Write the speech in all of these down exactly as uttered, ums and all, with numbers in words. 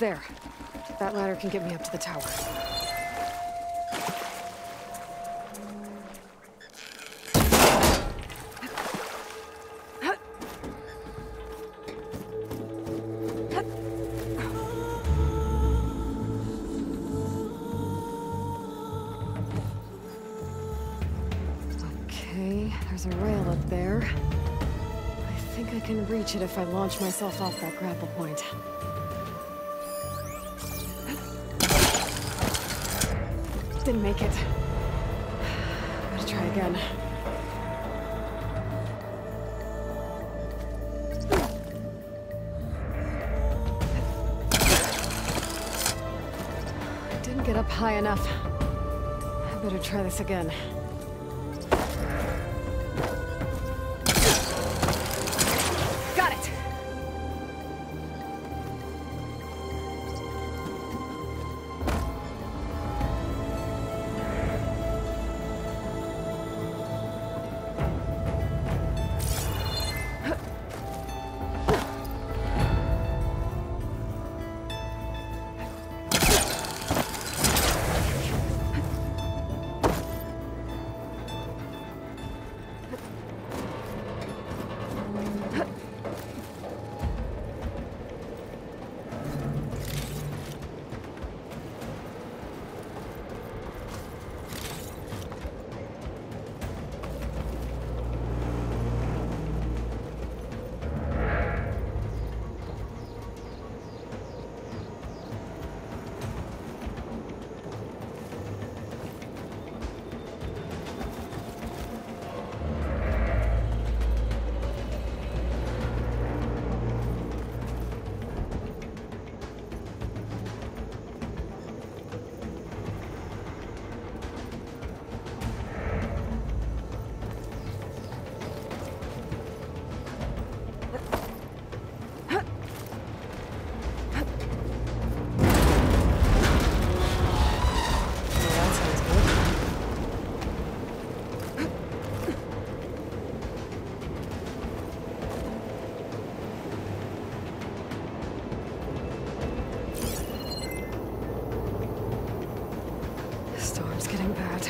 There. That ladder can get me up to the tower. Okay, there's a rail up there. I think I can reach it if I launch myself off that grapple point. Didn't make it. Gotta try again. Didn't get up high enough. I better try this again. Got it! Storm's getting bad.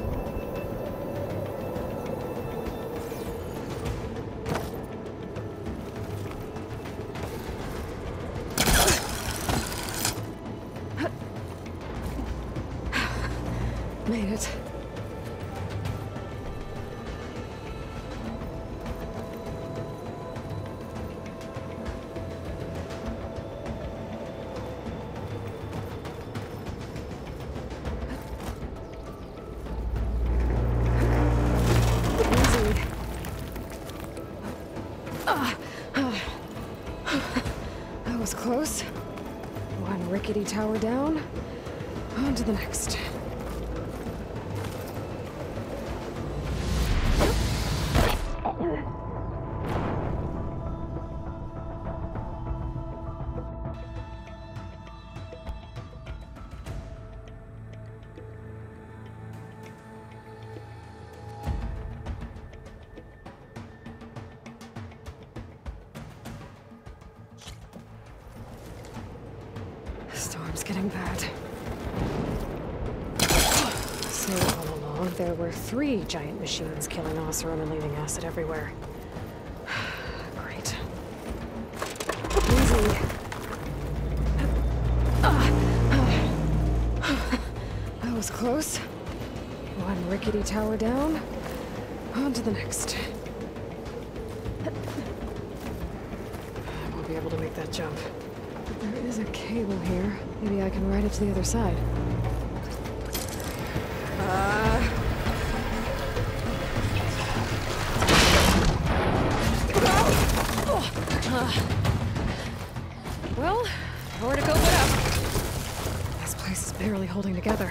Made it. That was close. One rickety tower down. On to the next. Storm's getting bad. So all along, there were three giant machines killing Oseram and leaving acid everywhere. Great. Easy. That was close. One rickety tower down. On to the next. I won't be able to make that jump. There is a cable here. Maybe I can ride it to the other side. Uh... Oh. Uh. Well, nowhere to go but up. This place is barely holding together.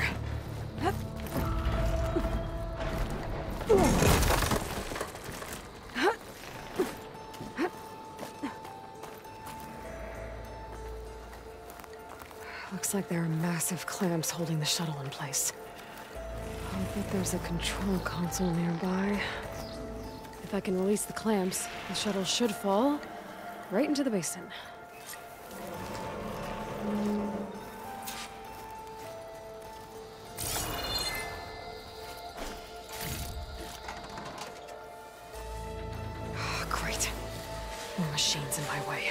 Looks like there are massive clamps holding the shuttle in place. I'll bet there's a control console nearby. If I can release the clamps, the shuttle should fall right into the basin. Great. More machines in my way.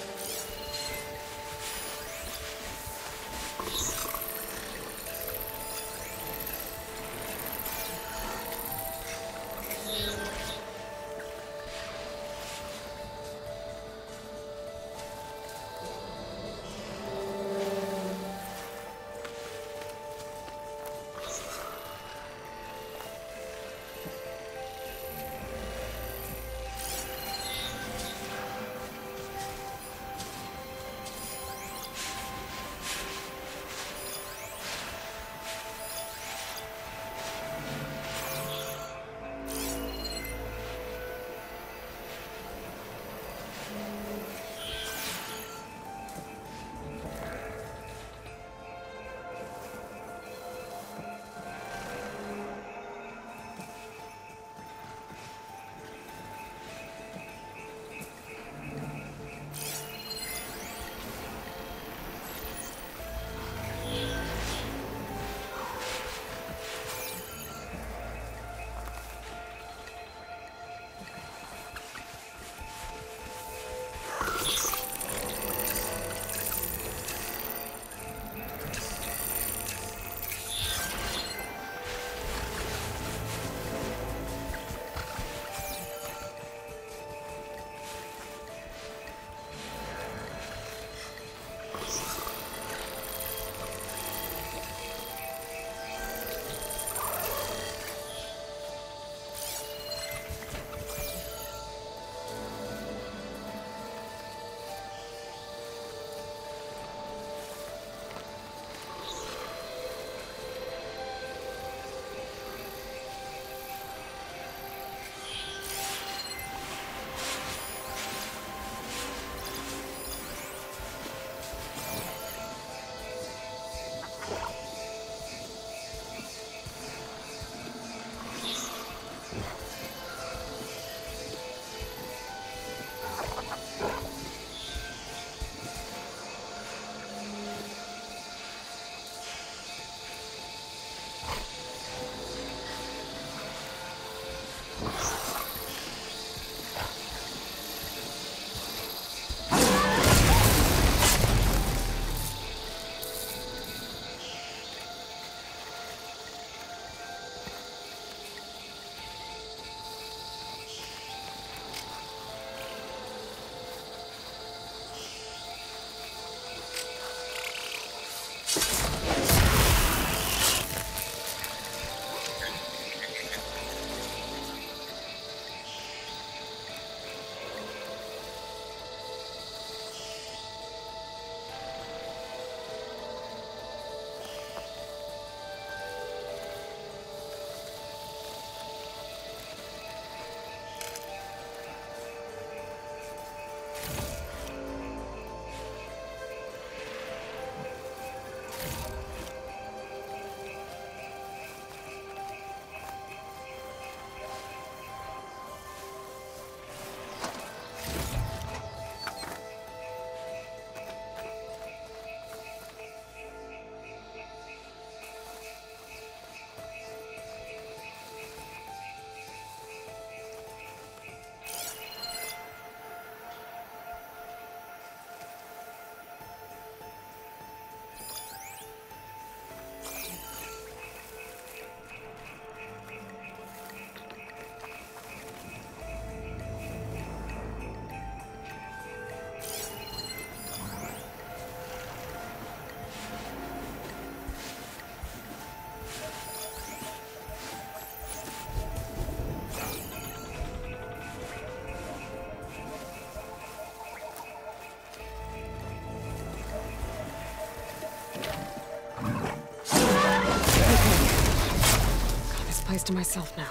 place to myself now.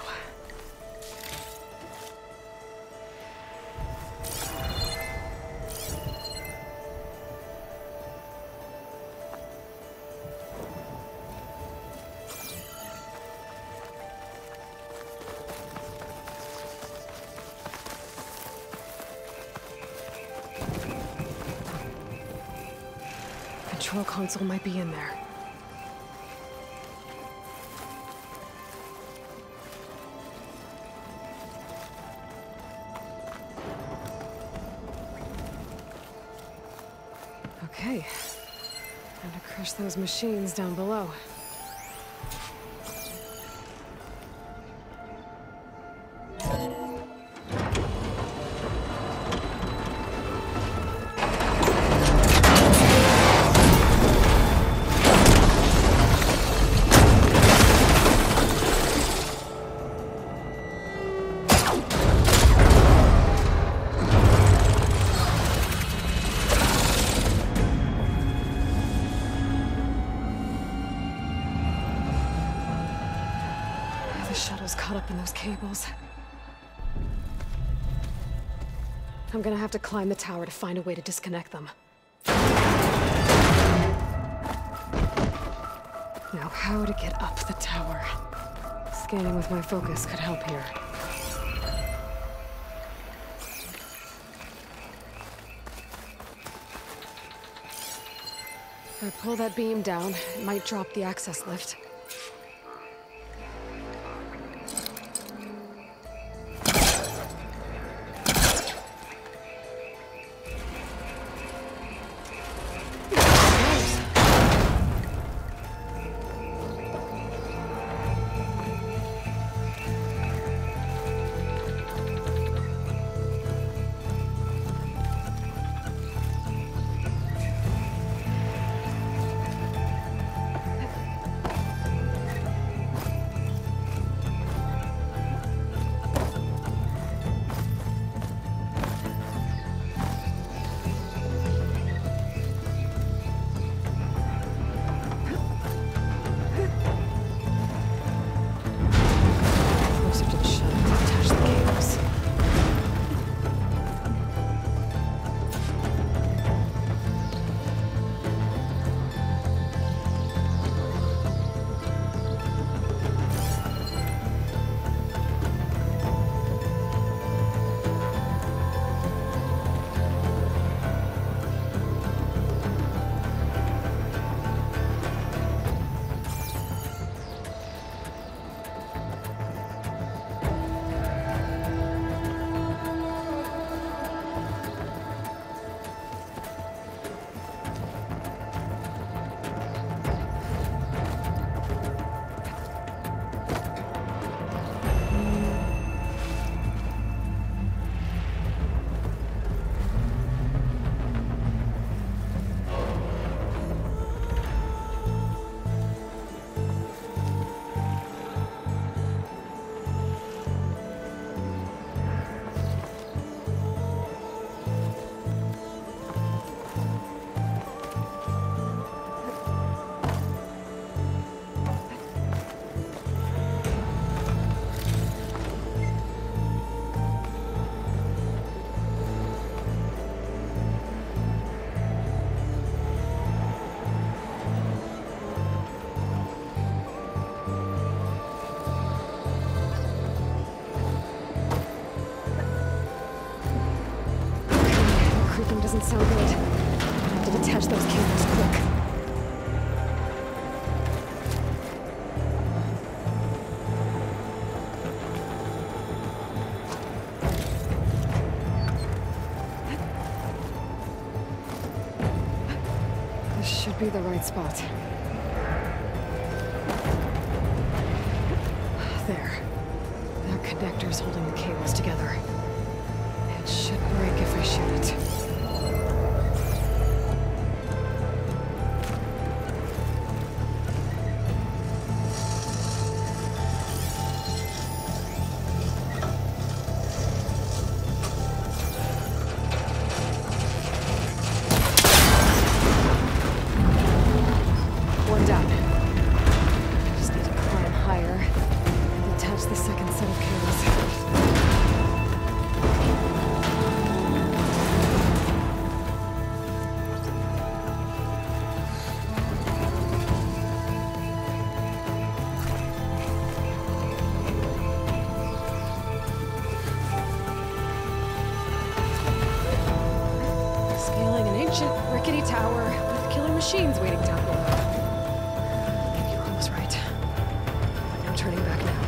control console might be in there. Okay. Time to crush those machines down below. The shuttle's caught up in those cables. I'm gonna have to climb the tower to find a way to disconnect them. Now, how to get up the tower? Scanning with my focus could help here. If I pull that beam down, it might drop the access lift. Doesn't sound good. I have to detach those cables quick. This should be the right spot. There. There are connectors holding the cables together. It should break if I shoot it. Rickety tower with killer machines waiting down below. Maybe you're almost right. No turning back now.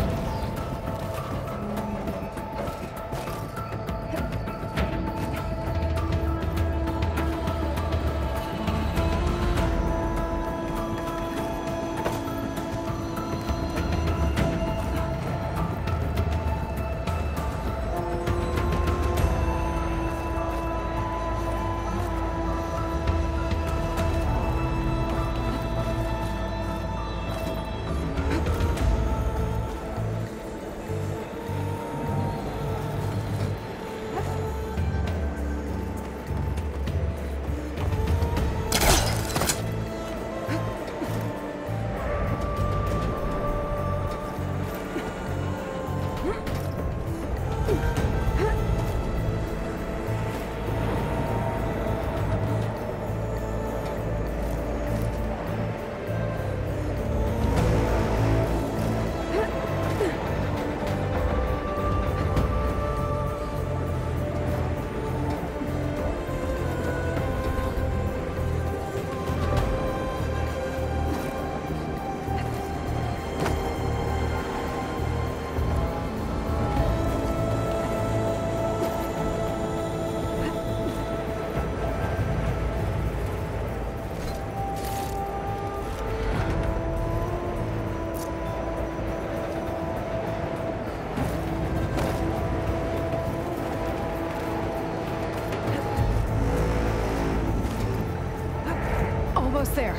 Almost there.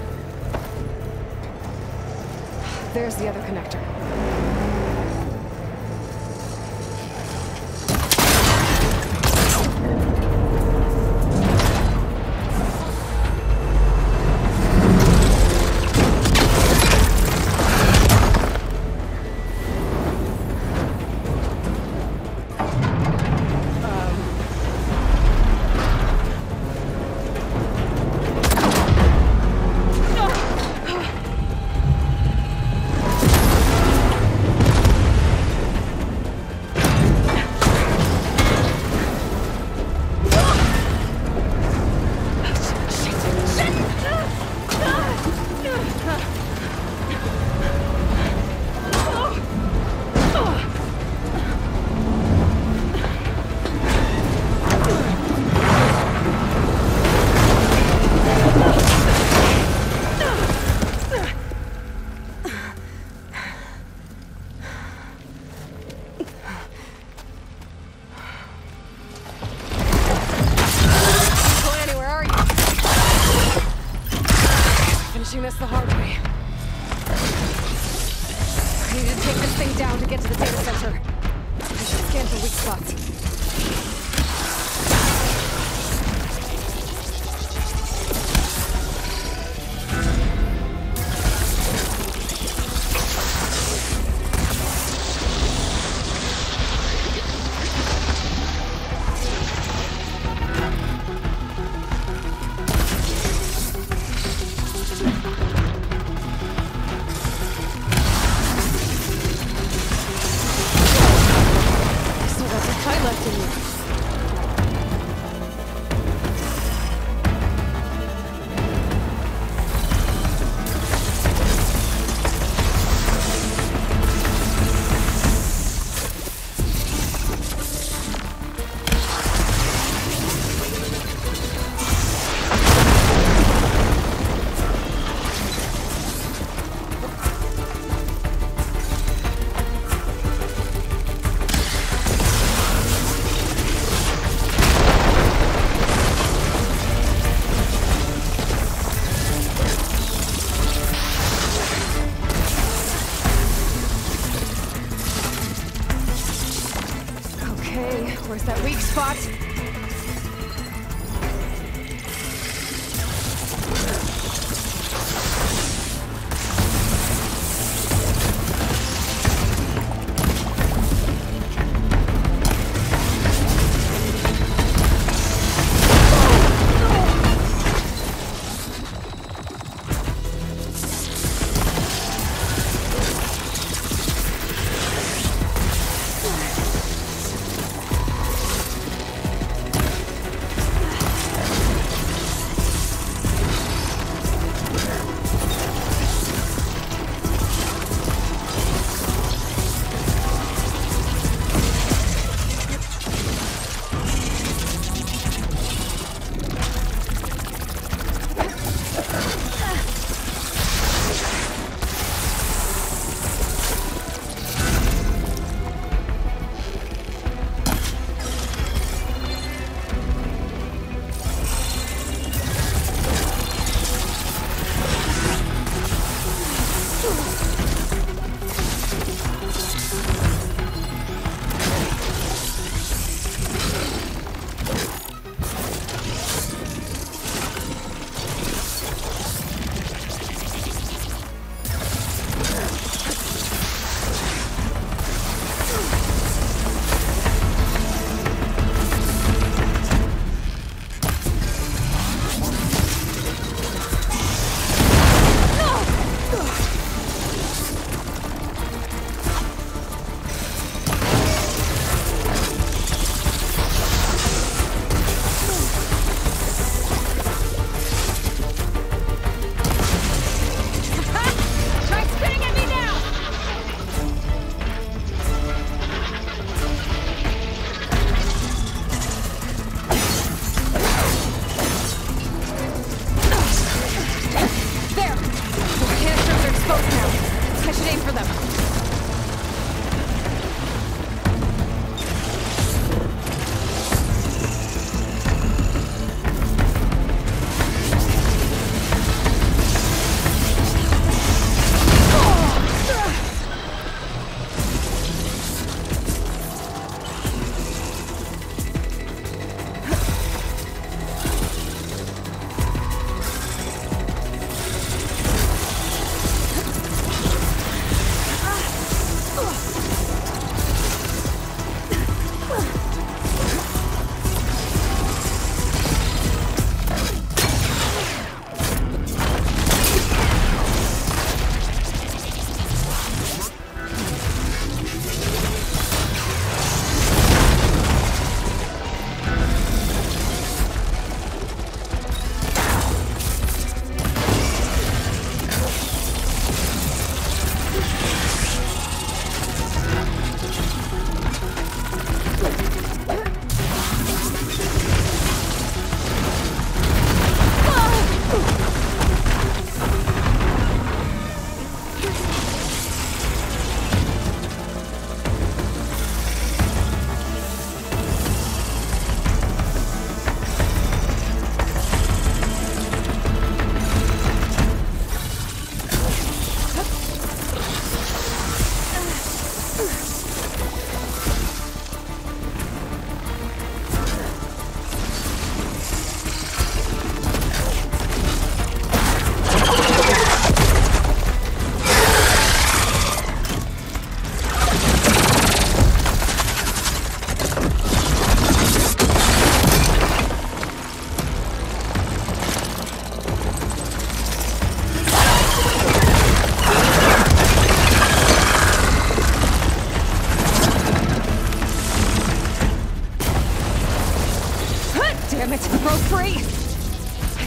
There's the other connector.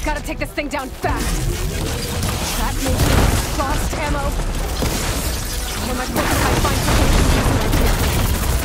Gotta take this thing down fast. That may be lost ammo. What am I supposed to try to find something like this?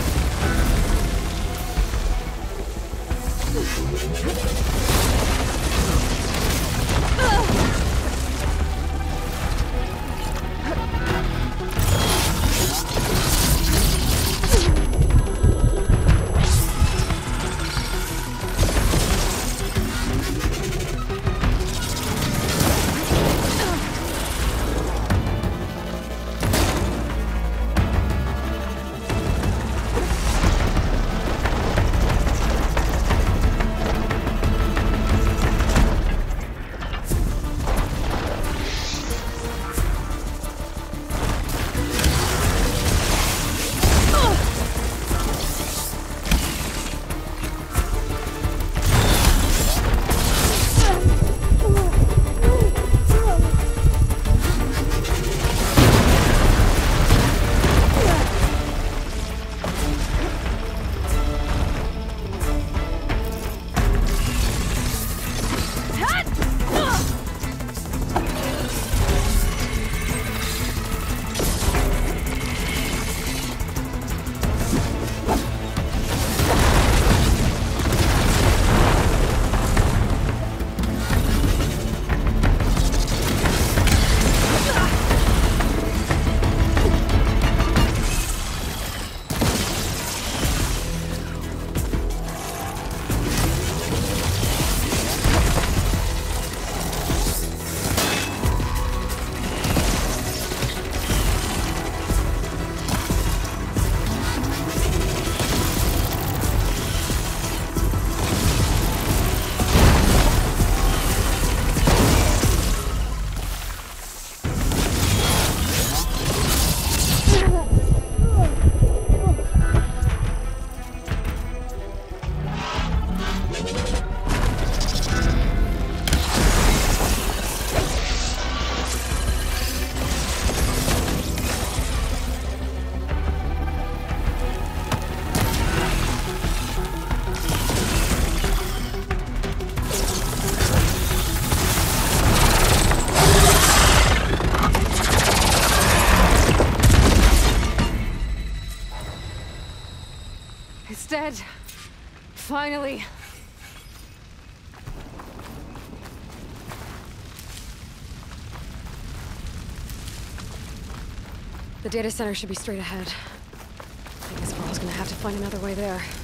It's dead. Finally. The data center should be straight ahead. I guess we're always gonna have to find another way there.